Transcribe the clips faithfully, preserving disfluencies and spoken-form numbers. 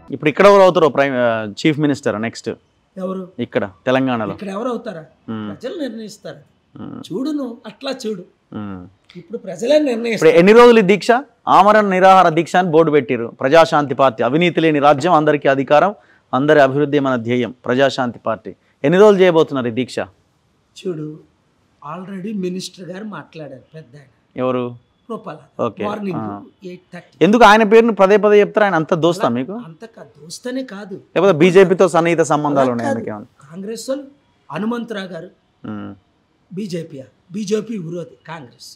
ఇప్పుడు ఇక్కడ ఎవరు అవుతారో ప్రైమ్ చీఫ్ మినిస్టర్ నెక్స్ట్ ఎవరు ఇక్కడ తెలంగాణలో ఇక్కడ ఎవరు అవుతారా ప్రజలు నిర్ణయిస్తారు. చూడు నువ్వు అట్లా చూడు, ఇప్పుడు ప్రజలే నిర్ణయిస్తారు. ఎన్ని రోజులు ఈ దీక్ష? ఆమరణ నిరాహార దీక్ష అని బోర్డు పెట్టిరు. ప్రజాశాంతి పార్టీ, అవినీతి లేని రాజ్యం, అందరికీ అధికారం, అందరి అభివృద్ధి మన ధ్యేయం, ప్రజాశాంతి పార్టీ. ఎన్ని రోజులు చేయబోతున్నారు ఈ దీక్ష? చూడు, ఆల్రెడీ మినిస్టర్ గారు మాట్లాడారు పెద్ద ఆయన. ఎవరు? రూపాల. ఓకే. Morning eight thirty. ఎందుకు ఆయన పేరును పదే పదే చెప్తారు? ఆయన అంత దోస్తా మీకు? అంత దోస్తనే కాదు, లేకపోతే బీజేపీతో సన్నిహిత సంబంధాలు ఉన్నాయి? కాంగ్రెస్ వాళ్ళు హనుమంతరావు గారు బీజేపీ, బీజేపీ విరోధి కాంగ్రెస్.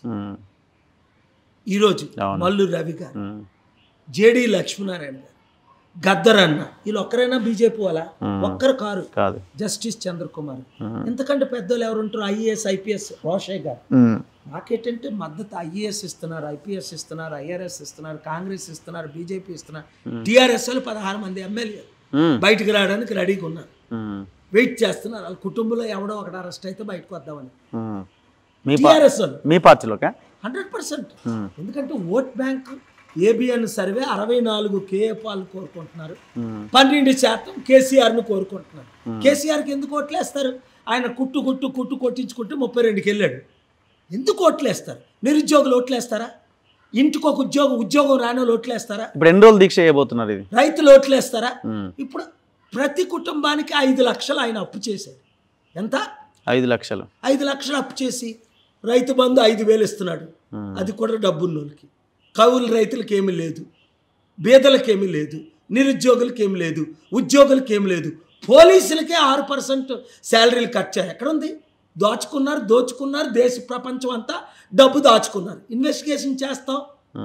ఈరోజు మల్లు రవి గారు, జేడి లక్ష్మీనారాయణ గారు, గద్దరన్న, వీళ్ళు ఒక్కరైనా బీజేపీ వాళ్ళ? ఒక్కరు కారు. జస్టిస్ చంద్రకుమార్. ఎందుకంటే పెద్దోళ్ళు ఎవరు ఉంటారు? ఐఏఎస్ ఐపీఎస్ రోషయ్య గారు. నాకేంటంటే మద్దతు ఐఏఎస్ ఇస్తున్నారు, ఐపీఎస్ ఇస్తున్నారు, ఐఆర్ఎస్ ఇస్తున్నారు, కాంగ్రెస్ ఇస్తున్నారు, బీజేపీ ఇస్తున్నారు. టీఆర్ఎస్ వాళ్ళు పదహారు మంది ఎమ్మెల్యేలు బయటకు రావడానికి రెడీగా ఉన్నారు, వెయిట్ చేస్తున్నారు. వాళ్ళ కుటుంబంలో ఎవడో ఒకటి అరెస్ట్ అయితే బయటకు వద్దామని. టీఆర్ఎస్ వాళ్ళు మీ పార్టీలోకి హండ్రెడ్ పర్సెంట్. ఎందుకంటే ఓట్ బ్యాంక్ ఏబిఎన్ సర్వే అరవై నాలుగు కేఏపాలు కోరుకుంటున్నారు, పన్నెండు శాతం కేసీఆర్ను కోరుకుంటున్నారు. కేసీఆర్కి ఎందుకు ఓట్లేస్తారు? ఆయన కుట్టు కుట్టు కుట్టు కొట్టించుకుంటూ ముప్పై రెండుకి వెళ్ళాడు. ఎందుకు ఓట్లేస్తారు? నిరుద్యోగులు ఓట్లేస్తారా? ఇంటికి ఒక ఉద్యోగం ఉద్యోగం రాని వాళ్ళు ఓట్లేస్తారా? ఇప్పుడు ఎన్ని రోజులు దీక్ష చేయబోతున్నారు ఇది? రైతులు ఓట్లేస్తారా? ఇప్పుడు ప్రతి కుటుంబానికి ఐదు లక్షలు ఆయన అప్పు చేశాడు. ఎంత? ఐదు లక్షలు ఐదు లక్షలు అప్పు చేసి రైతు బంధు ఐదు వేలు ఇస్తున్నాడు. అది కూడా డబ్బున్నోళ్ళకి. కౌలు రైతులకి ఏమీ లేదు, బీదలకి ఏమీ లేదు, నిరుద్యోగులకి ఏమి లేదు, ఉద్యోగులకి ఏమి లేదు. పోలీసులకే ఆరు పర్సెంట్ శాలరీలు కట్ చేయాలి. ఎక్కడుంది? దోచుకున్నారు, దోచుకున్నారు. దేశ ప్రపంచం అంతా డబ్బు దాచుకున్నారు. ఇన్వెస్టిగేషన్ చేస్తావు,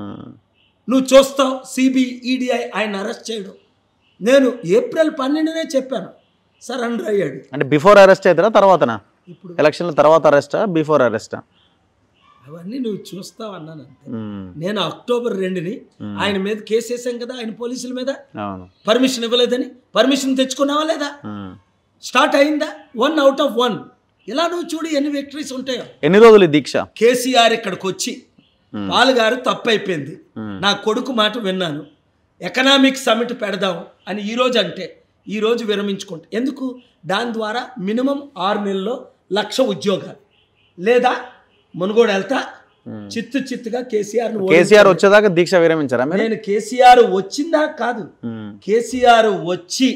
నువ్వు చూస్తావు. సిబిఐ ఈడీఐ ఆయన అరెస్ట్ చేయడం. నేను ఏప్రిల్ పన్నెండునే చెప్పాను, సరెండర్ అయ్యాడు. అంటే బిఫోర్ అరెస్ట్ అవుతారా తర్వాతనా? ఇప్పుడు ఎలక్షన్ల తర్వాత అరెస్టా బిఫోర్ అరెస్టా? అవన్నీ నువ్వు చూస్తావు అన్నాను అంతే. నేను అక్టోబర్ రెండుని ఆయన మీద కేసు వేసాం కదా, ఆయన పోలీసుల మీద. పర్మిషన్ ఇవ్వలేదని పర్మిషన్ తెచ్చుకున్నావా లేదా? స్టార్ట్ అయిందా? One out of one. ఇలా నువ్వు చూడు ఎన్ని విక్టరీస్ ఉంటాయో. ఎన్ని రోజులు దీక్ష? కేసీఆర్ ఇక్కడికి వచ్చి పాలుగారు తప్పు అయిపోయింది, నా కొడుకు మాట విన్నాను, ఎకనామిక్ సమిట్ పెడదాం అని ఈరోజు అంటే ఈరోజు విరమించుకుంటా. ఎందుకు? దాని ద్వారా మినిమం ఆరు నెలల్లో లక్ష ఉద్యోగాలు, లేదా మునుగోడు వెళ్తా చిత్తు చిత్తుగా కేసీఆర్ కేసీఆర్ వచ్చేదాకా దీక్ష విరమించారా? నేను కేసీఆర్ వచ్చిందా కాదు, కేసీఆర్ వచ్చి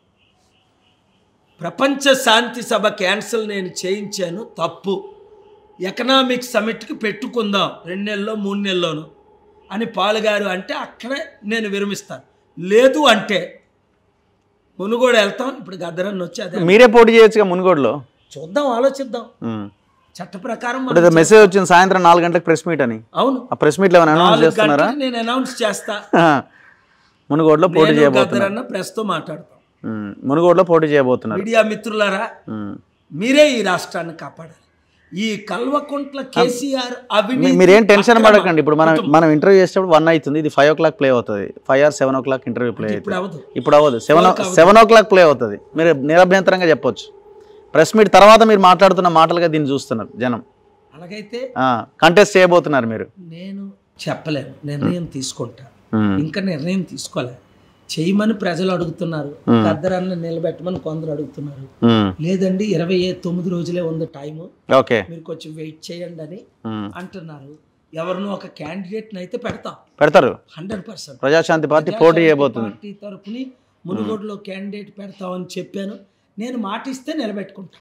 ప్రపంచ శాంతి సభ క్యాన్సిల్ నేను చేయించాను, తప్పు. ఎకనామిక్ సమిట్కి పెట్టుకుందాం రెండు నెలల్లో మూడు నెలల్లోనూ అని పాలుగారు అంటే అక్కడే నేను విరమిస్తాను. లేదు అంటే మునుగోడు వెళ్తాం. ఇప్పుడు గద్దరన్న వచ్చి అదే మీరే పోటీ చేయొచ్చుగా మునుగోడులో. చూద్దాం, ఆలోచిద్దాం. చట్ట ప్రకారం మెసేజ్ వచ్చింది సాయంత్రం నాలుగు గంటలకు ప్రెస్ మీట్ అని. అవును, ఆ ప్రెస్ మీట్ లో అనౌన్స్ చేస్తున్నారా? నేను అనౌన్స్ చేస్తా. మునుగోడులో పోటీ చేయబోతున్నా. ప్రెస్ తో మాట్లాడతాం. మునుగోడులో పోటీ చేయబోతున్నారు. మీడియా మిత్రులారా, మీరే ఈ రాష్ట్రాన్ని కాపాడాలి. ఈ కల్వకుంట్ల కేసీఆర్ అవినీతి మీరేం టెన్షన్ పడకండి. ఇప్పుడు మనం మనం ఇంటర్వ్యూ చేసేటప్పుడు వన్ అవుతుంది, ఇది ఫైవ్ ఓ క్లాక్ ప్లే అవుతుంది. Five or seven o'clock interview play అవుతుంది. ఇప్పుడు అవ్వదు, seven seven o'clock play అవుతుంది. మీరు నిరభ్యంతరంగా చెప్పొచ్చు. ప్రెస్ మీట్ తర్వాత మీరు మాట్లాడుతున్న మాటలుగా దీన్ని చూస్తున్నారు జనం. అలాగైతే కంటెస్ట్ చేయబోతున్నారు మీరు. నేను చెప్పలేను, నిర్ణయం తీసుకుంటా. ఇంకా నిర్ణయం తీసుకోలే. చేయమని ప్రజలు అడుగుతున్నారు, గద్దరాన్ని నిలబెట్టమని కొందరు అడుగుతున్నారు. లేదండి ఇరవై తొమ్మిది రోజులే ఉంది టైము, మీరు కొంచెం వెయిట్ చేయండి అని అంటున్నారు. ఎవరినో ఒక క్యాండిడేట్ అయితే పెడతాం, పెడతారు హండ్రెడ్ పర్సెంట్. ప్రజాశాంతి పార్టీ పోటీ చేయబోతుంది. పార్టీ తరఫుని మునుగోడులో క్యాండిడేట్ పెడతామని చెప్పాను. నేను మాట ఇస్తే నిలబెట్టుకుంటా.